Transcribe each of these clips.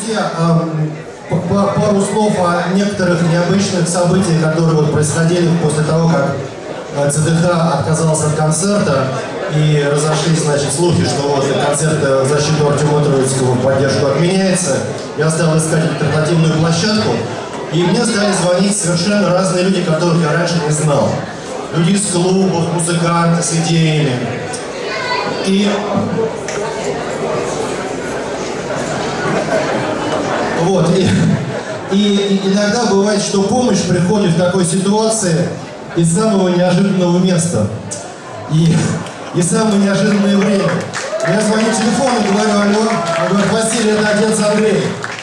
Друзья, пару слов о некоторых необычных событиях, которые вот происходили после того, как ЦДХ отказался от концерта, и разошлись, значит, слухи, что вот концерт в защиту Артема Троицкого в поддержку отменяется. Я стал искать альтернативную площадку, и мне стали звонить совершенно разные люди, которых я раньше не знал. Люди из клубов, музыканты с идеями. И вот, и иногда бывает, что помощь приходит в такой ситуации из самого неожиданного места. И самое неожиданное время. Я звоню в телефон и говорю: алло. Он говорит: Василий, это отец Андрей.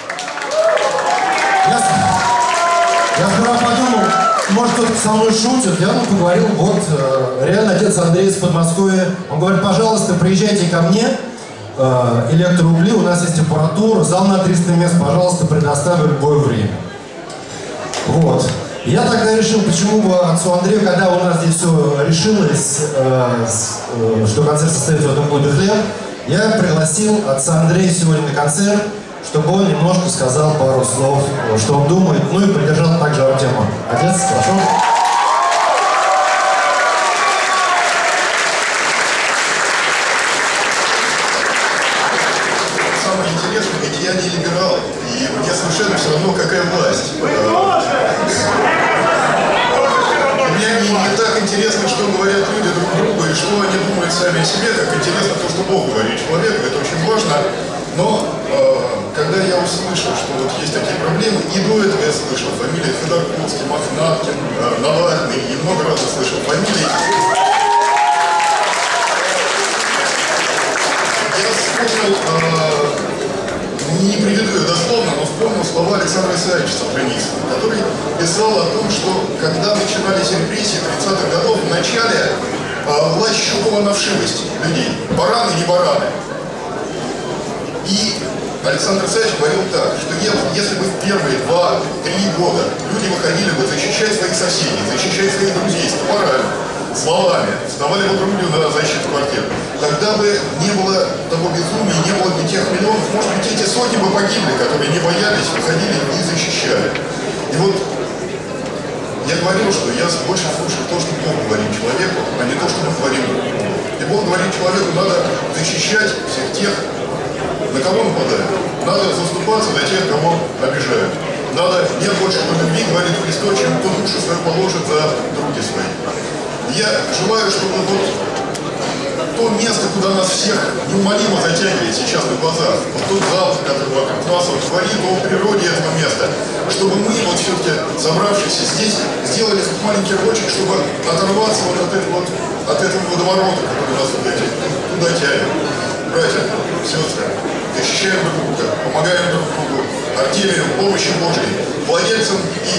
Я сперва подумал, может, кто-то со мной шутит. Я поговорил, вот, реально отец Андрей из Подмосковья. Он говорит: пожалуйста, приезжайте ко мне, электроугли, у нас есть аппаратура, зал на 300 мест, пожалуйста, предоставлю в любое время. Вот. Я тогда решил, почему бы отцу Андрею, когда у нас здесь все решилось, что концерт состоится в этом клубе «Хлеб», я пригласил отца Андрея сегодня на концерт, чтобы он немножко сказал пару слов, что он думает, ну и поддержал также Артема. Отец, прошу. Самое интересное, ведь я не либерал, и мне совершенно все равно, какая власть. Мне не так интересно, что говорят люди друг другу и что они думают сами о себе, как интересно то, что Бог говорит человеку, это очень важно. Но когда я услышал, что вот есть такие проблемы, и до этого я слышал фамилии Ходорковский, Мохнаткин, Навальный, и много раз слышал фамилии. Я вспомнил, не приведу ее дословно, но вспомнил слова Александра Исаевича Солженицына, который писал о том, что когда начинались репрессии 30-х годов, в начале власть щупала на вшивость людей, бараны, не бараны. И Александр Исаевич говорил так, что если бы в первые 2-3 года люди выходили бы защищать своих соседей, защищать своих друзей с топорами, словами, вставали бы друг другу на защиту квартир, тогда бы не было того безумия, не было бы тех миллионов, может быть, эти сотни бы погибли, которые не боялись, выходили и защищали. И вот я говорил, что я больше слушаю то, что Бог говорит человеку, а не то, что мы говорим друг другу. И Бог говорит человеку, надо защищать всех тех, на кого нападают. Надо заступаться за тех, кого обижают. Надо нет больше по любви, говорит Христос, чем кто душу свою положит за други свои. Я желаю, чтобы вот то место, куда нас всех неумолимо затягивает сейчас на глазах, вот тот зал, который вокруг нас вот говорит о природе этого места, чтобы мы вот все-таки, собравшись здесь, сделали маленький рочек, чтобы оторваться вот от этого водоворота, который нас туда тянет. Братья, сестры, защищаем друг друга, помогаем друг другу, Артемию, помощи Божьей, владельцам и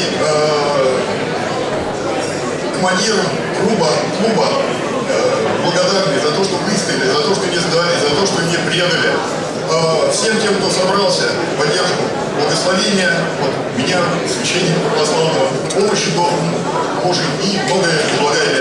командирам клуба благодарны за то, что выстояли, за то, что не сдали, за то, что не предали. Всем тем, кто собрался, поддержку, благословения от меня, священника православного, помощи Божьей и многое благое.